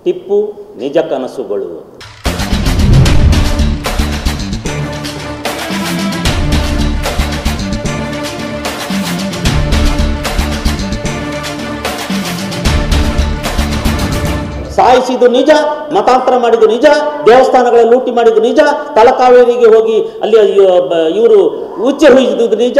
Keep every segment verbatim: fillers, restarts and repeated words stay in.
ಟಿಪ್ಪು ನಿಜ ಕನಸುಗಳು. ಸಾಯಿಸಿದ್ದು ನಿಜ, ಮತಾಂತರ ಮಾಡಿದ್ದು ನಿಜ, ದೇವಸ್ಥಾನಗಳಲ್ಲಿ ಲೂಟಿ ಮಾಡಿದ್ದು ನಿಜ, ತಲಕಾವೇರಿಗೆ ಹೋಗಿ ಅಲ್ಲಿ ಇವರು ಉಚ್ಚೆ ಹುಯಿಸಿದ್ದು ನಿಜ.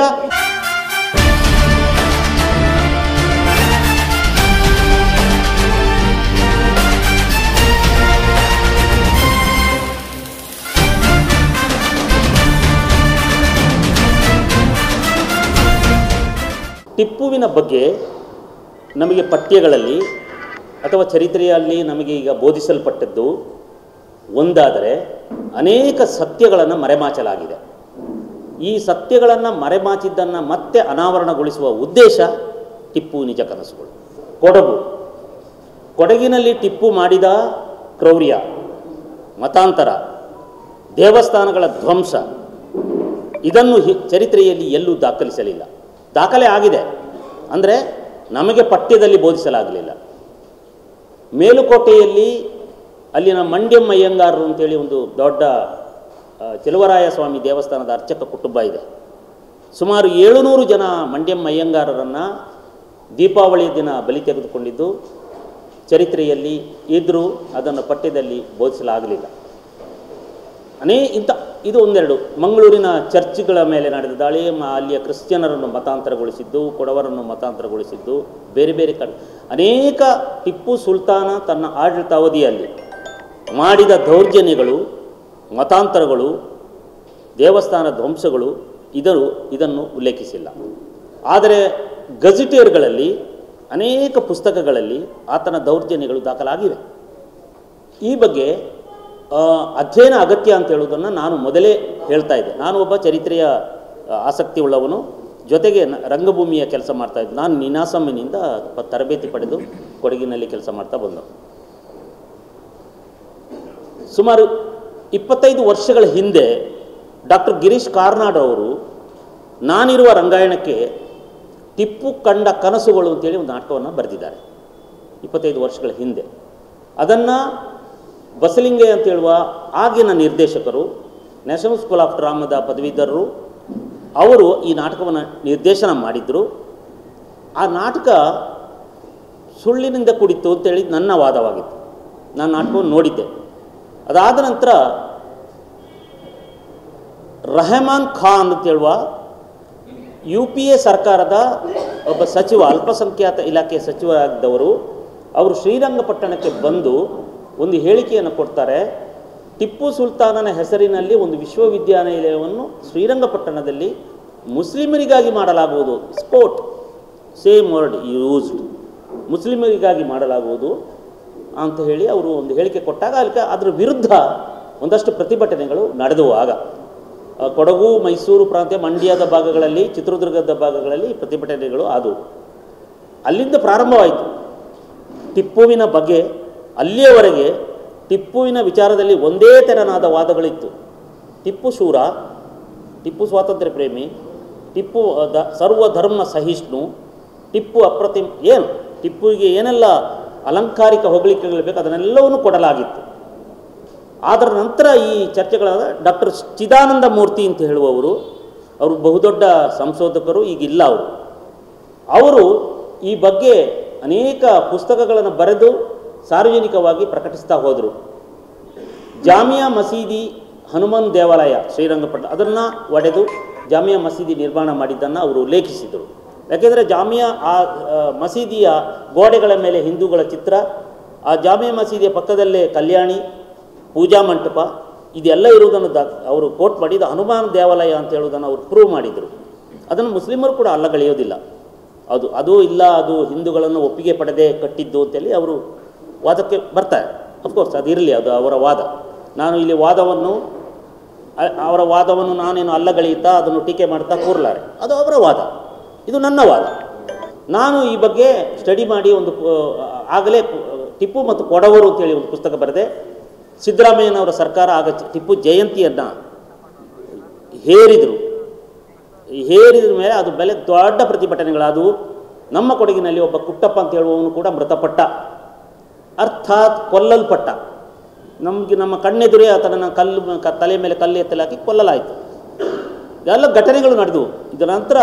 ಟಿಪ್ಪುವಿನ ಬಗ್ಗೆ ನಮಗೆ ಪಠ್ಯಗಳಲ್ಲಿ ಅಥವಾ ಚರಿತ್ರೆಯಲ್ಲಿ ನಮಗೆ ಈಗ ಬೋಧಿಸಲ್ಪಟ್ಟದ್ದು ಒಂದಾದರೆ ಅನೇಕ ಸತ್ಯಗಳನ್ನು ಮರೆಮಾಚಲಾಗಿದೆ. ಈ ಸತ್ಯಗಳನ್ನು ಮರೆಮಾಚಿದ್ದನ್ನು ಮತ್ತೆ ಅನಾವರಣಗೊಳಿಸುವ ಉದ್ದೇಶ ಟಿಪ್ಪು ನಿಜ ಕನಸುಗಳು. ಕೊಡಗು ಕೊಡಗಿನಲ್ಲಿ ಟಿಪ್ಪು ಮಾಡಿದ ಕ್ರೌರ್ಯ, ಮತಾಂತರ, ದೇವಸ್ಥಾನಗಳ ಧ್ವಂಸ, ಇದನ್ನು ಚರಿತ್ರೆಯಲ್ಲಿ ಎಲ್ಲೂ ದಾಖಲಿಸಲಿಲ್ಲ. ದಾಖಲೆ ಆಗಿದೆ ಅಂದರೆ ನಮಗೆ ಪಠ್ಯದಲ್ಲಿ ಬೋಧಿಸಲಾಗಲಿಲ್ಲ. ಮೇಲುಕೋಟೆಯಲ್ಲಿ ಅಲ್ಲಿನ ಮಂಡ್ಯಂ ಅಯ್ಯಂಗಾರರು ಅಂತೇಳಿ ಒಂದು ದೊಡ್ಡ ಚೆಲುವರಾಯ ಸ್ವಾಮಿ ದೇವಸ್ಥಾನದ ಅರ್ಚಕ ಕುಟುಂಬ ಇದೆ. ಸುಮಾರು ಏಳುನೂರು ಜನ ಮಂಡ್ಯಂ ಅಯ್ಯಂಗಾರರನ್ನು ದೀಪಾವಳಿ ದಿನ ಬಲಿ ತೆಗೆದುಕೊಂಡಿದ್ದು ಚರಿತ್ರೆಯಲ್ಲಿ ಇದ್ದರೂ ಅದನ್ನು ಪಠ್ಯದಲ್ಲಿ ಬೋಧಿಸಲಾಗಲಿಲ್ಲ. ಅನೇ ಇಂಥ ಇದು ಒಂದೆರಡು. ಮಂಗಳೂರಿನ ಚರ್ಚ್ಗಳ ಮೇಲೆ ನಡೆದ ದಾಳಿ, ಅಲ್ಲಿಯ ಕ್ರಿಶ್ಚಿಯನರನ್ನು ಮತಾಂತರಗೊಳಿಸಿದ್ದು, ಕೊಡವರನ್ನು ಮತಾಂತರಗೊಳಿಸಿದ್ದು, ಬೇರೆ ಬೇರೆ ಕಡೆ ಅನೇಕ ಟಿಪ್ಪು ಸುಲ್ತಾನ ತನ್ನ ಆಡಳಿತಾವಧಿಯಲ್ಲಿ ಮಾಡಿದ ದೌರ್ಜನ್ಯಗಳು, ಮತಾಂತರಗಳು, ದೇವಸ್ಥಾನ ಧ್ವಂಸಗಳು ಇದರು ಇದನ್ನು ಉಲ್ಲೇಖಿಸಿಲ್ಲ. ಆದರೆ ಗಜೆಟಿಯರ್ಗಳಲ್ಲಿ ಅನೇಕ ಪುಸ್ತಕಗಳಲ್ಲಿ ಆತನ ದೌರ್ಜನ್ಯಗಳು ದಾಖಲಾಗಿವೆ. ಈ ಬಗ್ಗೆ ಅಧ್ಯಯನ ಅಗತ್ಯ ಅಂತ ಹೇಳುವುದನ್ನು ನಾನು ಮೊದಲೇ ಹೇಳ್ತಾ ಇದ್ದೆ. ನಾನು ಒಬ್ಬ ಚರಿತ್ರೆಯ ಆಸಕ್ತಿ ಉಳ್ಳವನು, ಜೊತೆಗೆ ರಂಗಭೂಮಿಯ ಕೆಲಸ ಮಾಡ್ತಾಯಿದ್ದೆ. ನಾನು ನೀನಾಸಮ್ಮಿನಿಂದ ತರಬೇತಿ ಪಡೆದು ಕೊಡಗಿನಲ್ಲಿ ಕೆಲಸ ಮಾಡ್ತಾ ಬಂದವು. ಸುಮಾರು ಇಪ್ಪತ್ತೈದು ವರ್ಷಗಳ ಹಿಂದೆ ಡಾಕ್ಟರ್ ಗಿರೀಶ್ ಕಾರ್ನಾಡ್ ಅವರು ನಾನಿರುವ ರಂಗಾಯಣಕ್ಕೆ ಟಿಪ್ಪು ಕಂಡ ಕನಸುಗಳು ಅಂತೇಳಿ ಒಂದು ನಾಟಕವನ್ನು ಬರೆದಿದ್ದಾರೆ ಇಪ್ಪತ್ತೈದು ವರ್ಷಗಳ ಹಿಂದೆ. ಅದನ್ನು ಬಸಲಿಂಗಯ್ಯ ಅಂತ ಹೇಳುವ ಆಗಿನ ನಿರ್ದೇಶಕರು, ನ್ಯಾಷನಲ್ ಸ್ಕೂಲ್ ಆಫ್ ಡ್ರಾಮಾದ ಪದವೀಧರರು, ಅವರು ಈ ನಾಟಕವನ್ನು ನಿರ್ದೇಶನ ಮಾಡಿದರು. ಆ ನಾಟಕ ಸುಳ್ಳಿನಿಂದ ಕೂಡಿತ್ತು ಅಂತೇಳಿ ನನ್ನ ವಾದವಾಗಿತ್ತು. ನಾನು ನಾಟಕವನ್ನು ನೋಡಿದ್ದೆ. ಅದಾದ ನಂತರ ರೆಹಮಾನ್ ಖಾನ್ ಅಂತ ಹೇಳುವ ಯು ಪಿ ಎ ಸರ್ಕಾರದ ಒಬ್ಬ ಸಚಿವ, ಅಲ್ಪಸಂಖ್ಯಾತ ಇಲಾಖೆಯ ಸಚಿವರಾಗಿದ್ದವರು, ಅವರು ಶ್ರೀರಂಗಪಟ್ಟಣಕ್ಕೆ ಬಂದು ಒಂದು ಹೇಳಿಕೆಯನ್ನು ಕೊಡ್ತಾರೆ. ಟಿಪ್ಪು ಸುಲ್ತಾನನ ಹೆಸರಿನಲ್ಲಿ ಒಂದು ವಿಶ್ವವಿದ್ಯಾನಿಲಯವನ್ನು ಶ್ರೀರಂಗಪಟ್ಟಣದಲ್ಲಿ ಮುಸ್ಲಿಮರಿಗಾಗಿ ಮಾಡಲಾಗುವುದು. ಸ್ಪೋರ್ಟ್ ಸೇಮ್ ವರ್ಡ್ ಯೂಸ್ಡ್, ಮುಸ್ಲಿಮರಿಗಾಗಿ ಮಾಡಲಾಗುವುದು ಅಂತ ಹೇಳಿ ಅವರು ಒಂದು ಹೇಳಿಕೆ ಕೊಟ್ಟಾಗ ಅಲ್ಲಿ ಅದರ ವಿರುದ್ಧ ಒಂದಷ್ಟು ಪ್ರತಿಭಟನೆಗಳು ನಡೆದವು. ಆಗ ಕೊಡಗು, ಮೈಸೂರು ಪ್ರಾಂತ್ಯ, ಮಂಡ್ಯದ ಭಾಗಗಳಲ್ಲಿ, ಚಿತ್ರದುರ್ಗದ ಭಾಗಗಳಲ್ಲಿ ಪ್ರತಿಭಟನೆಗಳು ಆದವು. ಅಲ್ಲಿಂದ ಪ್ರಾರಂಭವಾಯಿತು ಟಿಪ್ಪುವಿನ ಬಗ್ಗೆ. ಅಲ್ಲಿಯವರೆಗೆ ಟಿಪ್ಪುವಿನ ವಿಚಾರದಲ್ಲಿ ಒಂದೇ ತೆರನಾದ ವಾದಗಳಿತ್ತು. ಟಿಪ್ಪು ಶೂರ, ಟಿಪ್ಪು ಸ್ವಾತಂತ್ರ್ಯ ಪ್ರೇಮಿ, ಟಿಪ್ಪು ದ ಸರ್ವಧರ್ಮ ಸಹಿಷ್ಣು, ಟಿಪ್ಪು ಅಪ್ರತಿಮ, ಏನು ಟಿಪ್ಪುವಿಗೆ ಏನೆಲ್ಲ ಅಲಂಕಾರಿಕ ಹೊಗಳಿಕೆಗಳು ಬೇಕು ಅದನ್ನೆಲ್ಲವನ್ನೂ ಕೊಡಲಾಗಿತ್ತು. ಅದರ ನಂತರ ಈ ಚರ್ಚೆಗಳಾದ ಡಾಕ್ಟರ್ ಚಿದಾನಂದ ಮೂರ್ತಿ ಅಂತ ಹೇಳುವವರು, ಅವರು ಬಹುದೊಡ್ಡ ಸಂಶೋಧಕರು, ಈಗಿಲ್ಲ ಅವರು. ಅವರು ಈ ಬಗ್ಗೆ ಅನೇಕ ಪುಸ್ತಕಗಳನ್ನು ಬರೆದು ಸಾರ್ವಜನಿಕವಾಗಿ ಪ್ರಕಟಿಸ್ತಾ ಹೋದರು. ಜಾಮಿಯಾ ಮಸೀದಿ ಹನುಮಾನ್ ದೇವಾಲಯ ಶ್ರೀರಂಗಪಟ್ಟಣ ಅದನ್ನು ಒಡೆದು ಜಾಮಿಯಾ ಮಸೀದಿ ನಿರ್ಮಾಣ ಮಾಡಿದ್ದನ್ನು ಅವರು ಉಲ್ಲೇಖಿಸಿದರು. ಯಾಕೆಂದರೆ ಜಾಮಿಯಾ ಆ ಮಸೀದಿಯ ಗೋಡೆಗಳ ಮೇಲೆ ಹಿಂದೂಗಳ ಚಿತ್ರ, ಆ ಜಾಮಿಯಾ ಮಸೀದಿಯ ಪಕ್ಕದಲ್ಲೇ ಕಲ್ಯಾಣಿ, ಪೂಜಾ ಮಂಟಪ ಇದೆಲ್ಲ ಇರುವುದನ್ನು ದ ಅವರು ಕೋಟ್ ಮಾಡಿದ ಹನುಮಾನ್ ದೇವಾಲಯ ಅಂತ ಹೇಳುವುದನ್ನು ಅವರು ಪ್ರೂವ್ ಮಾಡಿದರು. ಅದನ್ನು ಮುಸ್ಲಿಮರು ಕೂಡ ಅಲ್ಲಗಳೆಯೋದಿಲ್ಲ. ಅದು ಅದು ಇಲ್ಲ, ಅದು ಹಿಂದೂಗಳನ್ನು ಒಪ್ಪಿಗೆ ಪಡೆದೇ ಕಟ್ಟಿದ್ದು ಅಂತೇಳಿ ಅವರು ವಾದಕ್ಕೆ ಬರ್ತಾರೆ. ಅಫ್ಕೋರ್ಸ್ ಅದು ಇರಲಿ, ಅದು ಅವರ ವಾದ. ನಾನು ಇಲ್ಲಿ ವಾದವನ್ನು ಅವರ ವಾದವನ್ನು ನಾನೇನು ಅಲ್ಲಗಳೆಯುತ್ತಾ ಅದನ್ನು ಟೀಕೆ ಮಾಡ್ತಾ ಕೂರಲಾರೆ, ಅದು ಅವರ ವಾದ, ಇದು ನನ್ನ ವಾದ. ನಾನು ಈ ಬಗ್ಗೆ ಸ್ಟಡಿ ಮಾಡಿ ಒಂದು ಆಗಲೇ ಟಿಪ್ಪು ಮತ್ತು ಕೊಡವರು ಅಂತೇಳಿ ಒಂದು ಪುಸ್ತಕ ಬರೆದೆ. ಸಿದ್ದರಾಮಯ್ಯನವರ ಸರ್ಕಾರ ಆಗ ಟಿಪ್ಪು ಜಯಂತಿಯನ್ನು ಹೇರಿದರು. ಹೇರಿದ ಮೇಲೆ ಅದು ಬೆಲೆ ದೊಡ್ಡ ಪ್ರತಿಭಟನೆಗಳಾದವು. ನಮ್ಮ ಕೊಡಗಿನಲ್ಲಿ ಒಬ್ಬ ಕುಟ್ಟಪ್ಪ ಅಂತ ಹೇಳುವವನು ಕೂಡ ಮೃತಪಟ್ಟ. ಅರ್ಥಾತ್ ಕೊಲ್ಲಲ್ಪಟ್ಟ. ನಮಗೆ ನಮ್ಮ ಕಣ್ಣೆದುರೇ ಆತನನ್ನು ಕಲ್ಲು ಕ ತಲೆ ಮೇಲೆ ಕಲ್ಲು ಎತ್ತಲಾಕಿ ಕೊಲ್ಲಲಾಯಿತು. ಎಲ್ಲ ಘಟನೆಗಳು ನಡೆದವು. ಇದರ ನಂತರ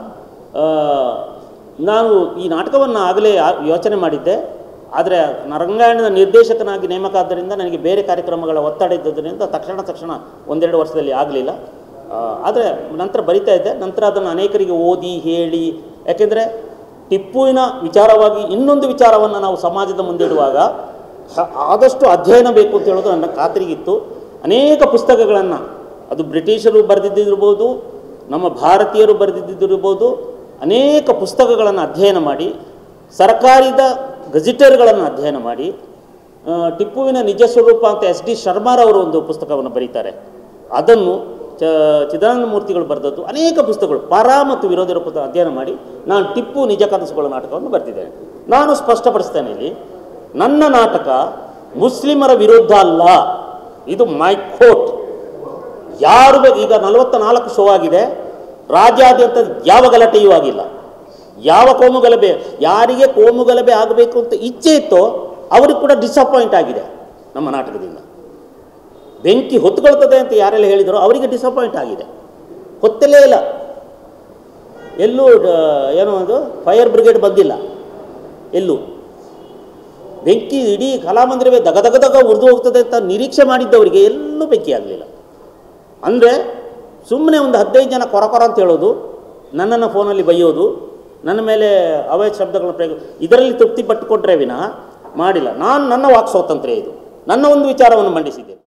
ನಾನು ಈ ನಾಟಕವನ್ನು ಆಗಲೇ ಯೋಚನೆ ಮಾಡಿದ್ದೆ. ಆದರೆ ರಂಗಾಯಣದ ನಿರ್ದೇಶಕನಾಗಿ ನೇಮಕ ಆದ್ದರಿಂದ ನನಗೆ ಬೇರೆ ಕಾರ್ಯಕ್ರಮಗಳ ಒತ್ತಡ ಇದ್ದದರಿಂದ ತಕ್ಷಣ ತಕ್ಷಣ ಒಂದೆರಡು ವರ್ಷದಲ್ಲಿ ಆಗಲಿಲ್ಲ. ಆದರೆ ನಂತರ ಬರಿತಾ ಇದ್ದೆ. ನಂತರ ಅದನ್ನು ಅನೇಕರಿಗೆ ಓದಿ ಹೇಳಿ, ಯಾಕೆಂದರೆ ಟಿಪ್ಪುವಿನ ವಿಚಾರವಾಗಿ ಇನ್ನೊಂದು ವಿಚಾರವನ್ನು ನಾವು ಸಮಾಜದ ಮುಂದಿಡುವಾಗ ಆದಷ್ಟು ಅಧ್ಯಯನ ಬೇಕು ಅಂತ ಹೇಳೋದು ನನ್ನ ಖಾತ್ರಿಗಿತ್ತು. ಅನೇಕ ಪುಸ್ತಕಗಳನ್ನು, ಅದು ಬ್ರಿಟಿಷರು ಬರೆದಿದ್ದಿರ್ಬೋದು, ನಮ್ಮ ಭಾರತೀಯರು ಬರೆದಿದ್ದಿರ್ಬೋದು, ಅನೇಕ ಪುಸ್ತಕಗಳನ್ನು ಅಧ್ಯಯನ ಮಾಡಿ, ಸರ್ಕಾರದ ಗಜೆಟರ್ಗಳನ್ನು ಅಧ್ಯಯನ ಮಾಡಿ, ಟಿಪ್ಪುವಿನ ನಿಜ ಸ್ವರೂಪ ಅಂತ ಎಸ್ ಡಿ ಶರ್ಮಾರವರು ಒಂದು ಪುಸ್ತಕವನ್ನು ಬರೀತಾರೆ. ಅದನ್ನು ಚ ಚಿದಾನಂದ ಮೂರ್ತಿಗಳು ಬರೆದದ್ದು ಅನೇಕ ಪುಸ್ತಕಗಳು, ಪರ ಮತ್ತು ವಿರೋಧಿ ರೂಪದ ಅಧ್ಯಯನ ಮಾಡಿ ನಾನು ಟಿಪ್ಪು ನಿಜ ಕನಸುಗಳ ನಾಟಕವನ್ನು ಬರೆದಿದ್ದೇನೆ. ನಾನು ಸ್ಪಷ್ಟಪಡಿಸ್ತೇನೆ ಇಲ್ಲಿ, ನನ್ನ ನಾಟಕ ಮುಸ್ಲಿಮರ ವಿರುದ್ಧ ಅಲ್ಲ. ಇದು ಮೈ ಕೋಟ್. ಯಾರು ಈಗ ನಲವತ್ತ ನಾಲ್ಕು ಶೋ ಆಗಿದೆ, ರಾಜ್ಯಾದ್ಯಂತ ಯಾವ ಗಲಾಟೆಯೂ ಆಗಿಲ್ಲ. ಯಾವ ಕೋಮು ಗಲಭೆ, ಯಾರಿಗೆ ಕೋಮು ಗಲಭೆ ಆಗಬೇಕು ಅಂತ ಇಚ್ಛೆ ಇತ್ತೋ ಅವ್ರಿಗೆ ಕೂಡ ಡಿಸಪಾಯಿಂಟ್ ಆಗಿದೆ ನಮ್ಮ ನಾಟಕದಿಂದ. ಬೆಂಕಿ ಹೊತ್ತುಕೊಳ್ತದೆ ಅಂತ ಯಾರೆಲ್ಲ ಹೇಳಿದರೋ ಅವರಿಗೆ ಡಿಸಪಾಯಿಂಟ್ ಆಗಿದೆ. ಹೊತ್ತಲೇ ಇಲ್ಲ, ಎಲ್ಲೂ ಏನೋ ಒಂದು ಫೈರ್ ಬ್ರಿಗೇಡ್ ಬಂದಿಲ್ಲ. ಎಲ್ಲೂ ಬೆಂಕಿ ಇಡೀ ಕಲಾಮಂದಿರವೇ ದಗ ದಗ ದಗ ಉರಿದು ಹೋಗ್ತದೆ ಅಂತ ನಿರೀಕ್ಷೆ ಮಾಡಿದ್ದವರಿಗೆ ಎಲ್ಲೂ ಬೆಂಕಿ ಆಗಲಿಲ್ಲ. ಅಂದರೆ ಸುಮ್ಮನೆ ಒಂದು ಹದಿನೈದು ಜನ ಕೊರ ಕೊರ ಅಂತ ಹೇಳೋದು, ನನ್ನನ್ನು ಫೋನಲ್ಲಿ ಬೈಯೋದು, ನನ್ನ ಮೇಲೆ ಅವೈಧ ಶಬ್ದಗಳನ್ನು ಪ್ರಯೋಗ, ಇದರಲ್ಲಿ ತೃಪ್ತಿ ಪಟ್ಟುಕೊಂಡ್ರೆ ವಿನಃ ಮಾಡಿಲ್ಲ. ನಾನು ನನ್ನ ವಾಕ್ ಸ್ವಾತಂತ್ರ್ಯ ಇದು, ನನ್ನ ಒಂದು ವಿಚಾರವನ್ನು ಮಂಡಿಸಿದ್ದೆ.